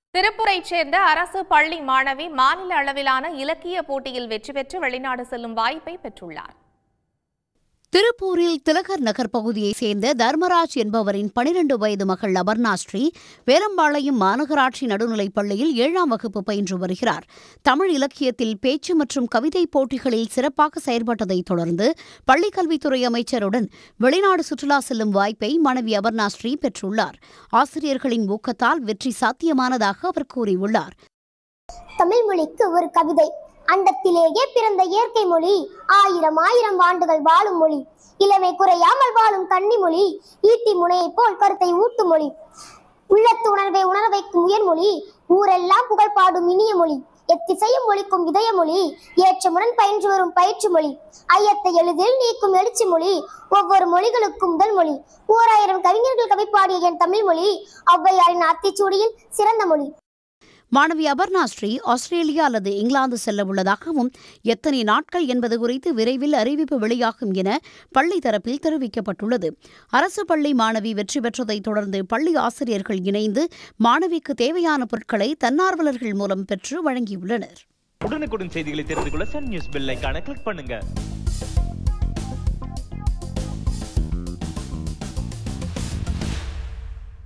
திருப்பூரைச் சேர்ந்த அரசு பள்ளி மாணவி மாநில அளவிலான இலக்கிய போட்டியில் வெற்றி பெற்று வெளிநாடு செல்லும் வாய்ப்பை பெற்றுள்ளார். திருப்பூரில் திலகர் நகர் பகுதியைச் சேர்ந்த தர்மராஜ் என்பவரின் 12 வயது மகள் அபர்ணா ஸ்ரீ வேலம்பாளையம் மாநகராட்சி நடுநிலைப் பள்ளியில் 7ஆம் வகுப்பு பயின்று வருகிறார். தமிழ் இலக்கியத்தில் பேச்சு மற்றும் கவிதை போட்டிகளில் சிறப்பாக செயல்பட்டதைத் தொடர்ந்து பள்ளிக்கல்வித்துறை அமைச்சருடன் வெளிநாடு சுற்றுலா செல்லும் வாய்ப்பை மாணவி அபர்ணா ஸ்ரீ பெற்றுள்ளார். ஆசிரியர்களின் ஊக்கத்தால் வெற்றி சாத்தியமானதாக அவர் கூறியுள்ளார். தமிழ் மொழிக்கு ஒரு கவிதை. அண்டத்திலேயே பிறந்த இயற்கை மொழி, ஆயிரம் ஆண்டுகள் வாழும் மொழி, இளமை குறையாமல் வாழும் கன்னி மொழி, ஈட்டி முனையை போல் கருத்தை ஊட்டும் மொழி, உள்ளத்து உணர்வை உணர வைக்கும் உயர்மொழி, ஊரெல்லாம் புகழ் பாடும் இனிய மொழி, எத்திசையும் ஒழிக்கும் இதய மொழி, ஏற்றமுடன் பயின்று வரும் பயிற்று மொழி, ஐயத்தை எளிதில் நீக்கும் எழுச்சி மொழி, ஒவ்வொரு மொழிகளுக்கும் முதல் மொழி, 1000 கவிஞர்கள் கவி பாடிய என் தமிழ் மொழி, ஔவையாரின் ஆத்திச்சூடியில் சிறந்த மொழி. மாணவி அபர்ணா ஸ்ரீ ஆஸ்திரேலியா அல்லது இங்கிலாந்து செல்ல உள்ளதாகவும் எத்தனை நாட்கள் என்பது குறித்து விரைவில் அறிவிப்பு வெளியாகும் என பள்ளி தரப்பில் தெரிவிக்கப்பட்டுள்ளது. அரசு பள்ளி மாணவி வெற்றி பெற்றதைத் தொடர்ந்து பள்ளி ஆசிரியர்கள் இணைந்து மாணவிக்கு தேவையான பொருட்களை தன்னார்வலர்கள் மூலம் பெற்று வழங்கியுள்ளனர். உடனுக்குடன் செய்திகளை தெரிந்து கொள்ள சன் நியூஸ் பெல் ஐகானை கிளிக் பண்ணுங்க.